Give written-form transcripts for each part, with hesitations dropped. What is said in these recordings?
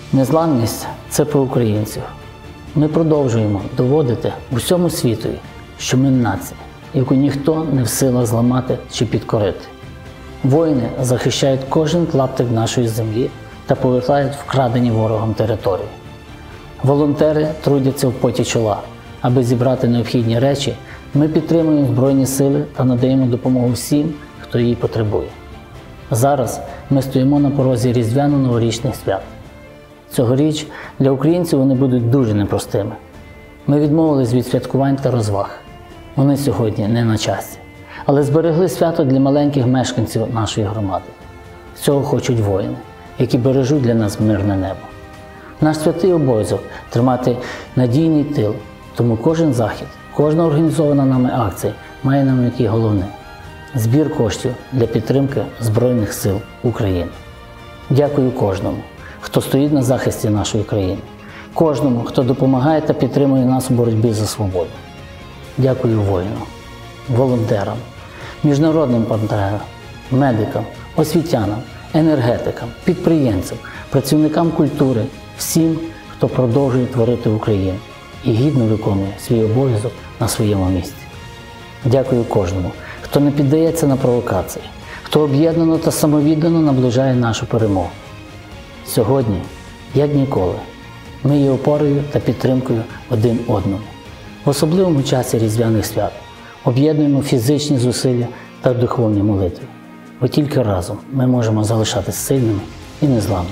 Незламність – це про українців. Ми продовжуємо доводити усьому світові, що ми нація, яку ніхто не в силах зламати чи підкорити. Воїни захищають кожен клаптик нашої землі та повертають вкрадені ворогом території. Волонтери трудяться в поті чола. Аби зібрати необхідні речі, ми підтримуємо Збройні сили та надаємо допомогу всім, хто її потребує. Зараз ми стоїмо на порозі різдвяно-новорічних свят. Цьогоріч для українців вони будуть дуже непростими. Ми відмовились від святкувань та розваг. Вони сьогодні не на часі. Але зберегли свято для маленьких мешканців нашої громади. Цього хочуть воїни, які бережуть для нас мирне небо. Наш святий обов'язок – тримати надійний тил, тому кожен захід, кожна організована нами акція має на меті головне – збір коштів для підтримки Збройних сил України. Дякую кожному, хто стоїть на захисті нашої країни, кожному, хто допомагає та підтримує нас у боротьбі за свободу. Дякую воїнам, волонтерам, міжнародним партнерам, медикам, освітянам, енергетикам, підприємцям, працівникам культури, всім, хто продовжує творити Україну і гідно виконує свій обов'язок на своєму місці. Дякую кожному, хто не піддається на провокації, хто об'єднано та самовіддано наближає нашу перемогу. Сьогодні, як ніколи, ми є опорою та підтримкою один одному. В особливому часі різдвяних свят об'єднуємо фізичні зусилля та духовні молитви, бо тільки разом ми можемо залишатись сильними і незламними.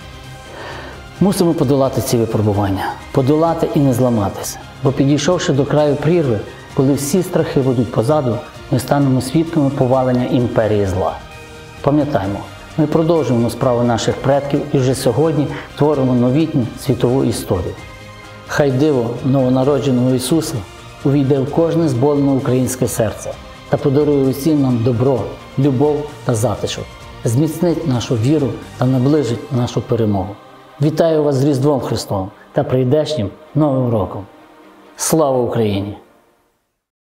Мусимо подолати ці випробування, подолати і не зламатися, бо підійшовши до краю прірви, коли всі страхи будуть позаду, ми станемо свідками повалення імперії зла. Пам'ятаймо, ми продовжуємо справи наших предків і вже сьогодні творимо новітню світову історію. Хай диво новонародженого Ісуса увійде в кожне зболене українське серце та подарує усім нам добро, любов та затишок, зміцнить нашу віру та наближить нашу перемогу. Вітаю вас з Різдвом Христовим та прийдешнім Новим роком! Слава Україні!